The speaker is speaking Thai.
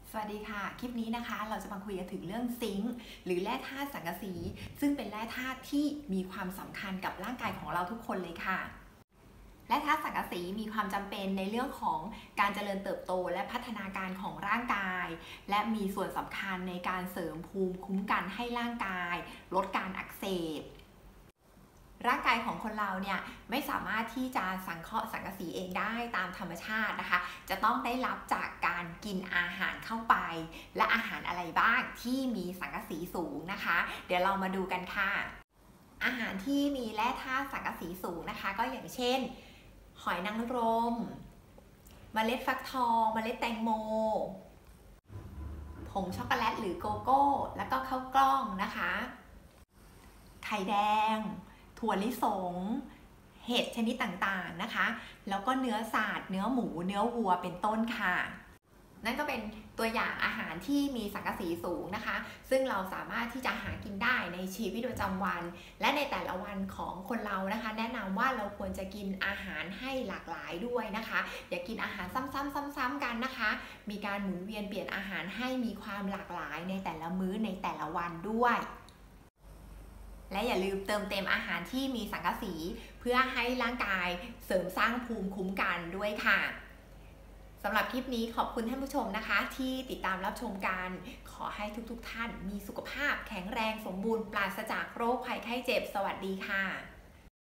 สวัสดีค่ะคลิปนี้นะคะเราจะมาคุยกันถึงเรื่องซิงค์หรือแร่ธาตุสังกะสีซึ่งเป็นแร่ธาตุที่มีความสำคัญกับร่างกายของเราทุกคนเลยค่ะแร่ธาตุสังกะสีมีความจำเป็นในเรื่องของการเจริญเติบโตและพัฒนาการของร่างกายและมีส่วนสำคัญในการเสริมภูมิคุ้มกันให้ร่างกายลดการอักเสบร่างกายของคนเราเนี่ยไม่สามารถที่จะสังเคราะห์สังกะสีเองได้ตามธรรมชาตินะคะจะต้องได้รับจากการกินอาหารเข้าไปและอาหารอะไรบ้างที่มีสังกะสีสูงนะคะเดี๋ยวเรามาดูกันค่ะอาหารที่มีแร่ธาตุสังกะสีสูงนะคะก็อย่างเช่นหอยนางรมเมล็ดฟักทองเมล็ดแตงโมผงช็อกโกแลตหรือโกโก้แล้วก็ข้าวกล้องนะคะไข่แดงถั่วลิสงเห็ดชนิดต่างๆนะคะแล้วก็เนื้อสัตว์เนื้อหมูเนื้อวัวเป็นต้นค่ะนั่นก็เป็นตัวอย่างอาหารที่มีสังกะสีสูงนะคะซึ่งเราสามารถที่จะหากินได้ในชีวิตประจำวันและในแต่ละวันของคนเรานะคะแนะนำว่าเราควรจะกินอาหารให้หลากหลายด้วยนะคะอย่ากินอาหารซ้ำๆกันนะคะมีการหมุนเวียนเปลี่ยนอาหารให้มีความหลากหลายในแต่ละมื้อในแต่ละวันด้วยและอย่าลืมเติมเต็มอาหารที่มีสังกะสีเพื่อให้ร่างกายเสริมสร้างภูมิคุ้มกันด้วยค่ะสำหรับคลิปนี้ขอบคุณท่านผู้ชมนะคะที่ติดตามรับชมกันขอให้ทุกท่านมีสุขภาพแข็งแรงสมบูรณ์ปราศจากโรคภัยไข้เจ็บสวัสดีค่ะ